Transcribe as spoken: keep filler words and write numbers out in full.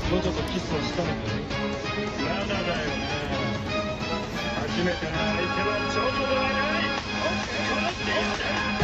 ジョジョとキスをしたのかい？ まだだよな。初めての相手はジョジョではない。殺してやる。